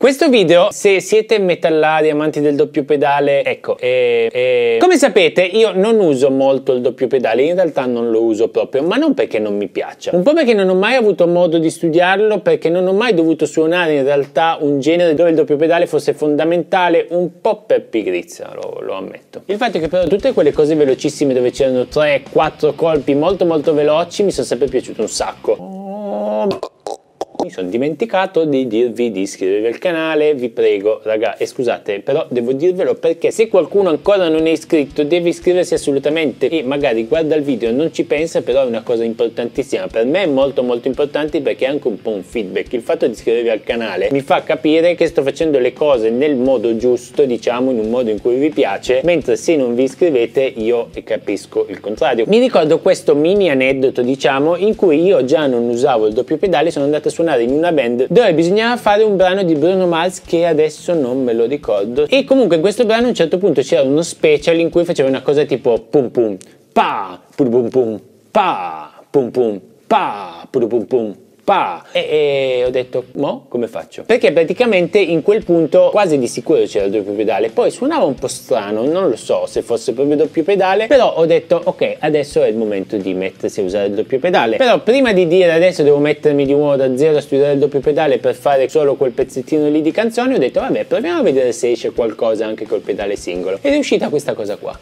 Questo video, se siete metallari, amanti del doppio pedale, ecco, come sapete io non uso molto il doppio pedale, in realtà non lo uso proprio, ma non perché non mi piaccia, un po' perché non ho mai avuto modo di studiarlo, perché non ho mai dovuto suonare in realtà un genere dove il doppio pedale fosse fondamentale, un po' per pigrizia, lo ammetto. Il fatto è che però tutte quelle cose velocissime dove c'erano 3-4 colpi molto veloci mi sono sempre piaciuto un sacco. Mi sono dimenticato di dirvi di iscrivervi al canale, vi prego raga, e scusate però devo dirvelo perché se qualcuno ancora non è iscritto deve iscriversi assolutamente, e magari guarda il video e non ci pensa, però è una cosa importantissima, per me è molto importante perché è anche un po' un feedback. Il fatto di iscrivervi al canale mi fa capire che sto facendo le cose nel modo giusto, diciamo in un modo in cui vi piace, mentre se non vi iscrivete io capisco il contrario. Mi ricordo questo mini aneddoto, diciamo, in cui io già non usavo il doppio pedale, sono andato a suonare in una band dove bisognava fare un brano di Bruno Mars che adesso non me lo ricordo, e comunque in questo brano a un certo punto c'era uno special in cui faceva una cosa tipo pum pum pa pum pum pum pa pum pum pa pum pum pum pa, e ho detto mo come faccio, perché praticamente in quel punto quasi di sicuro c'era il doppio pedale, poi suonava un po' strano, non lo so se fosse proprio doppio pedale, però ho detto ok, adesso è il momento di mettersi a usare il doppio pedale. Però prima di dire adesso devo mettermi di nuovo da zero a studiare il doppio pedale per fare solo quel pezzettino lì di canzoni, ho detto vabbè, proviamo a vedere se esce qualcosa anche col pedale singolo, ed è uscita questa cosa qua.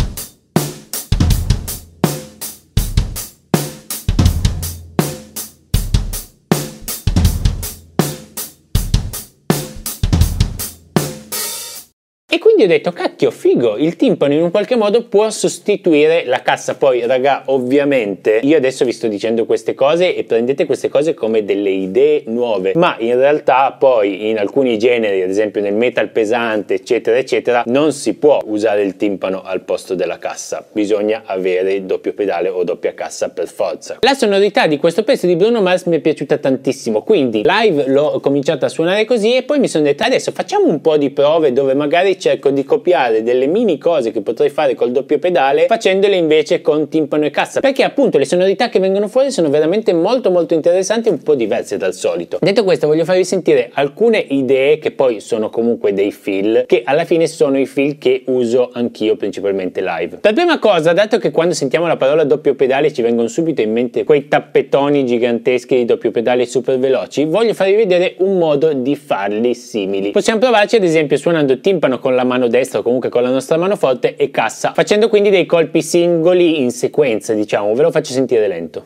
E quindi ho detto cacchio, figo, il timpano in un qualche modo può sostituire la cassa. Poi raga, ovviamente io adesso vi sto dicendo queste cose e prendete queste cose come delle idee nuove, ma in realtà poi in alcuni generi, ad esempio nel metal pesante eccetera, non si può usare il timpano al posto della cassa, bisogna avere il doppio pedale o doppia cassa per forza. La sonorità di questo pezzo di Bruno Mars mi è piaciuta tantissimo, quindi live l'ho cominciato a suonare così e poi mi sono detto adesso facciamo un po' di prove dove magari cerco di copiare delle mini cose che potrei fare col doppio pedale facendole invece con timpano e cassa, perché appunto le sonorità che vengono fuori sono veramente molto interessanti e un po' diverse dal solito. Detto questo, voglio farvi sentire alcune idee che poi sono comunque dei feel, che alla fine sono i feel che uso anch'io principalmente live. Per prima cosa, dato che quando sentiamo la parola doppio pedale ci vengono subito in mente quei tappetoni giganteschi di doppio pedale super veloci, voglio farvi vedere un modo di farli simili. Possiamo provarci ad esempio suonando timpano con la mano destra o comunque con la nostra mano forte e cassa, facendo quindi dei colpi singoli in sequenza, diciamo. Ve lo faccio sentire lento.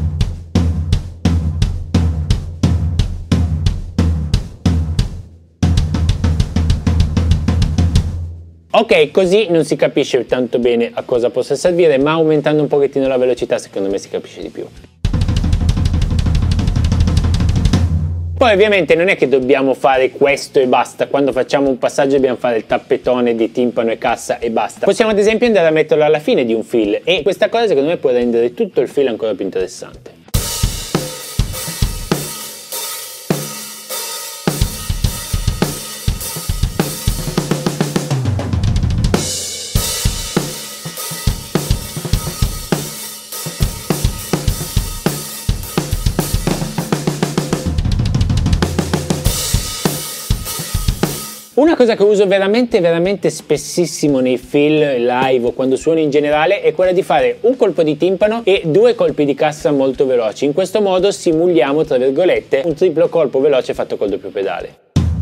Ok, così non si capisce tanto bene a cosa possa servire, ma aumentando un pochettino la velocità secondo me si capisce di più. Poi ovviamente non è che dobbiamo fare questo e basta, quando facciamo un passaggio dobbiamo fare il tappetone di timpano e cassa e basta. Possiamo ad esempio andare a metterlo alla fine di un feel e questa cosa secondo me può rendere tutto il feel ancora più interessante. Una cosa che uso veramente spessissimo nei feel live o quando suono in generale è quella di fare un colpo di timpano e due colpi di cassa molto veloci. In questo modo simuliamo, tra virgolette, un triplo colpo veloce fatto col doppio pedale.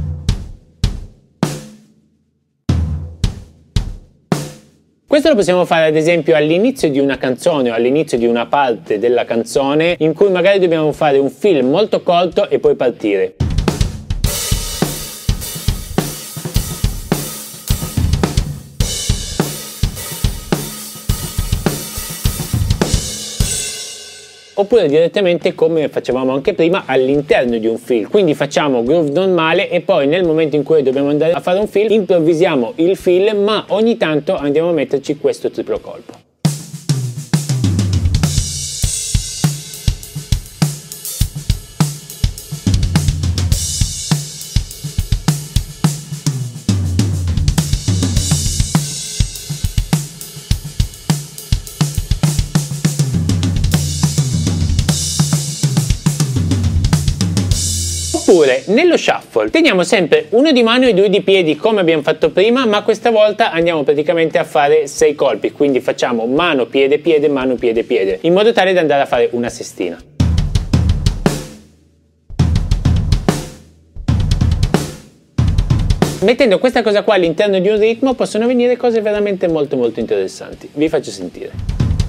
Questo lo possiamo fare ad esempio all'inizio di una canzone o all'inizio di una parte della canzone in cui magari dobbiamo fare un feel molto corto e poi partire. Oppure direttamente come facevamo anche prima all'interno di un feel, quindi facciamo groove normale e poi nel momento in cui dobbiamo andare a fare un feel improvvisiamo il feel, ma ogni tanto andiamo a metterci questo triplo colpo. Oppure nello shuffle teniamo sempre uno di mano e due di piedi come abbiamo fatto prima, ma questa volta andiamo praticamente a fare 6 colpi, quindi facciamo mano, piede, piede, mano, piede, piede, in modo tale da andare a fare una sestina. Mettendo questa cosa qua all'interno di un ritmo possono venire cose veramente molto interessanti. Vi faccio sentire.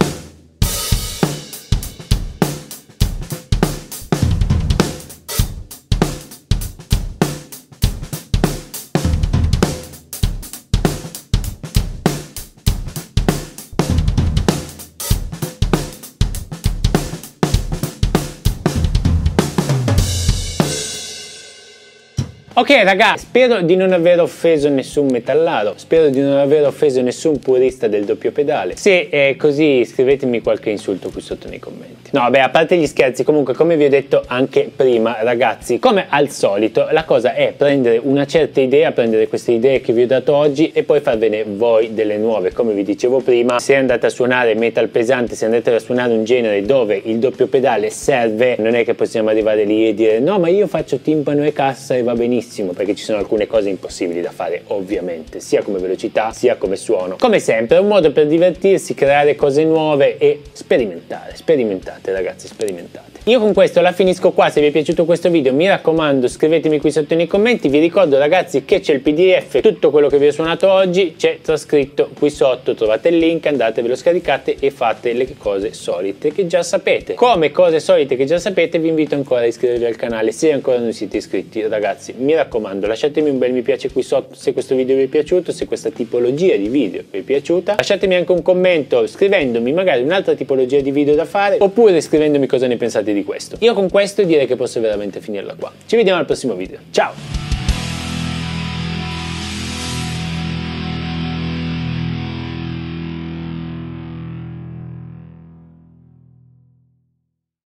Ok ragazzi, spero di non aver offeso nessun metallaro, spero di non aver offeso nessun purista del doppio pedale. Se è così scrivetemi qualche insulto qui sotto nei commenti. No vabbè, a parte gli scherzi, comunque come vi ho detto anche prima ragazzi, come al solito la cosa è prendere una certa idea, prendere queste idee che vi ho dato oggi e poi farvene voi delle nuove. Come vi dicevo prima, se andate a suonare metal pesante, se andate a suonare un genere dove il doppio pedale serve, non è che possiamo arrivare lì e dire no ma io faccio timpano e cassa e va benissimo, perché ci sono alcune cose impossibili da fare ovviamente, sia come velocità sia come suono. Come sempre è un modo per divertirsi, creare cose nuove e sperimentare. Sperimentate ragazzi, sperimentate. Io con questo la finisco qua. Se vi è piaciuto questo video mi raccomando scrivetemi qui sotto nei commenti. Vi ricordo ragazzi che c'è il PDF, tutto quello che vi ho suonato oggi c'è trascritto qui sotto, trovate il link, andatevelo, scaricate e fate le cose solite che già sapete. Come cose solite che già sapete vi invito ancora a iscrivervi al canale se ancora non siete iscritti ragazzi. Mi raccomando, lasciatemi un bel mi piace qui sotto se questo video vi è piaciuto, se questa tipologia di video vi è piaciuta. Lasciatemi anche un commento scrivendomi magari un'altra tipologia di video da fare oppure scrivendomi cosa ne pensate di questo. Io con questo direi che posso veramente finirla qua. Ci vediamo al prossimo video. Ciao!